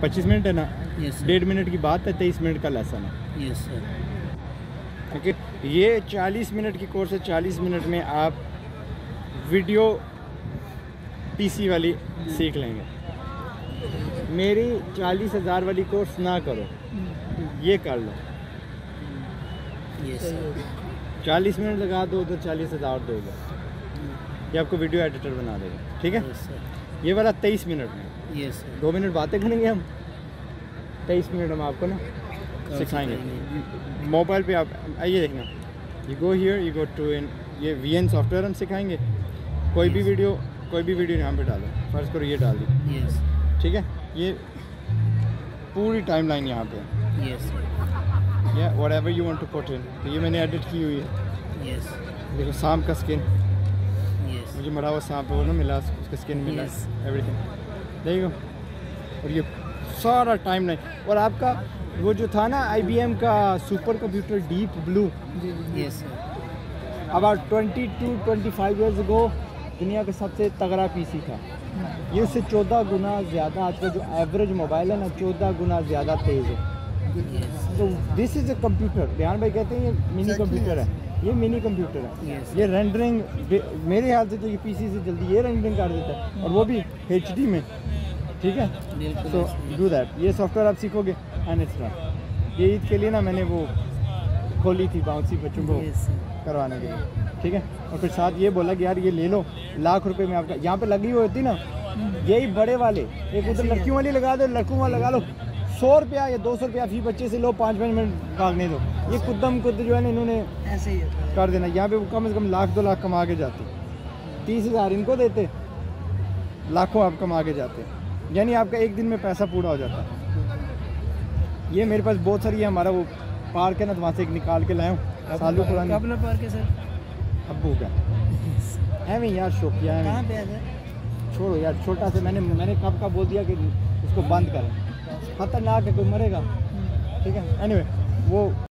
25 minute है ना? Yes 1.5 minute की बात है, 23 मिनट का लेसन है। Yes sir. ओके, ये 40 मिनट की कोर्स है। 40 मिनट में आप वीडियो पीसी वाली सीख लेंगे। मेरी 40,000 वाली कोर्स ना करो, ये कर लो। Yes sir. 40 मिनट लगा दो तो 40,000 दोगे, ये आपको वीडियो एडिटर बना देगा। ठीक है, यस सर। ये वाला 23 मिनट में। Yes sir. 2 मिनट बातें करेंगे हम, 23 मिनट हम आपको ना सिखाएंगे। मोबाइल पे आप आइए देखना, you go here, you go to in, ये VN सॉफ्टवेयर हम सिखाएंगे। कोई भी वीडियो यहाँ पे डालो, फर्ज करो ये डाल दी। यस। ठीक है, ये पूरी टाइमलाइन यहाँ पे है। यस या whatever you want to put in, तो ये मैंने एडिट की हुई है। यस। देखो सांप का स्किन, यस। मुझे मरा हुआ सांप है वो ना मिला, उसका स्किन मिला, Yes. एवरीथिंग देखो। और ये सारा टाइमलाइन, और आपका वो जो था ना IBM का super computer Deep Blue, yes sir. About 20 to 25 years ago दुनिया का सबसे तगड़ा पीसी था। ये उससे 14 गुना ज़्यादा, आज का जो एवरेज मोबाइल है ना 14 गुना ज़्यादा तेज़ है। यस। तो दिस इज़ अ कंप्यूटर। ध्यान भाई कहते हैं ये मिनी कंप्यूटर है, ये मिनी कंप्यूटर है। Yes. ये रेंडरिंग मेरे ख्याल से तो ये पीसी से जल्दी ये रेंडरिंग कर देता है, और वो भी HD में। ठीक है, बिल्कुल। So do that. ये सॉफ्टवेयर आप सीखोगे एंड इट्स डन। ये ईद के लिए ना मैंने वो खोली थी बाउंसी बच्चों को यस सर। करवाने के लिए। ठीक है, और फिर साथ ये बोला कि यार ये ले लो, लाख रुपए में आपका यहाँ पे लगी हुई होती ना, यही बड़े वाले, एक उधर लड़कियों वाली लगा दो, लड़कों वाला लगा लो, 100 रुपया या 200 रुपया फी बच्चे से लो, 5 मिनट भागने दो। ये कुद्दम कुद्द जो है ना इन्होंने ऐसे ही होता है। कर देना। यहाँ पे वो कम से कम लाख 2 लाख कमा के जाते, 30,000 इनको देते, लाखों आप कमा के जाते, यानी आपका एक दिन में पैसा पूरा हो जाता। ये मेरे पास बहुत सारी है, हमारा वो पार्क है ना, तो वहाँ से एक निकाल के लाया हूँ, सालू पुरानी। अपना पार्क है सर। अब्बू का है नहीं यार, शौकिया है। कहाँ पे है सर? छोड़ो यार, छोटा से मैंने कब का बोल दिया कि उसको बंद करें, खतरनाक है, कोई मरेगा। ठीक है, एनीवे वो